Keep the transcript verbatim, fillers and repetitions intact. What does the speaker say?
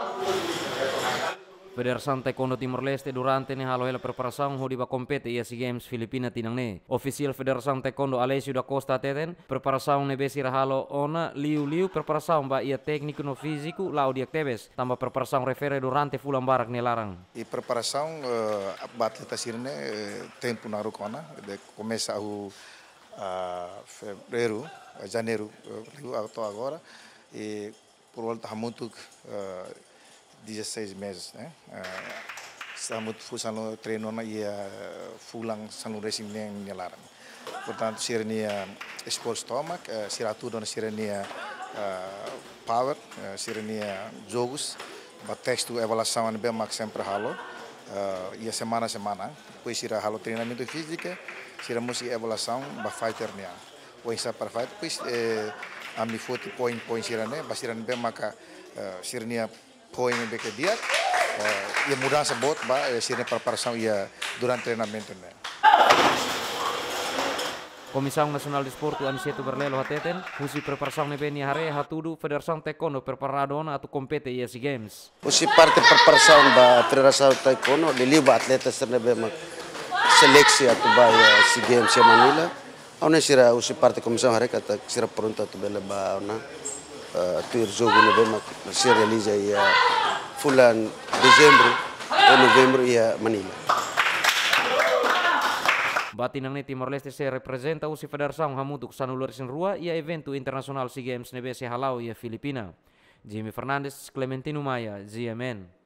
Federação Taekwondo Timor-Leste durante ne halo hela preparação ho diba compete ia SEA Games Filipina tinang ne. Oficial Federação Taekwondo Alessio da Costa teten preparação ne besi halo ona liu-liu preparação ba ia técnico no físico lau dia tebes tambah preparação refere durante fulan barak ne larang. E preparação uh, atleta sirne uh, tempo na rukona de começa o uh, fevereiro, janeiro uh, até agora e por volta muito uh, dezesseis meses, né? Uh, estamos fazendo treino na ia fulang sanu racing nem nelaran. Portanto, sirnia sport stomach, uh, siratu dan sirnia uh, power, uh, sirnia jogos, ba texto avaliação bem max sempre halo. Uh, ia semana a semana, depois sira halo treinamento físico, sira musi avaliação ba fighter nia. O insa para fight, depois eh, a mi forty point point sira ne, ba sira bem maka uh, sirnia point yang beke dia, uh, ia mudança bot ba sirnia preparação ia durante treinamento ne. Comissão Nacional de Esporte Aniceto Berlelo hateten, husi preparação ne beni hare hatudu Federação Taekwondo preparadona atau compete ia SEA Games. Usi parte preparação ba Federação Taekwondo liliba atleta serna bema seleksi atau ba SEA Games ya Manila. Auna sira usi parte comissão hare kata sira pronto atau bela ba auna tu jogo ne bema se realiza ia fulan dezembro ou novembro ia Manila. Batinang ni Timor-Leste se representa usi Federação hamutuk sanulur sin rua ia evento internasional SEA Games nebe se halau ia Filipina. Jimmy Fernandes, Clementino Maya, Z M N.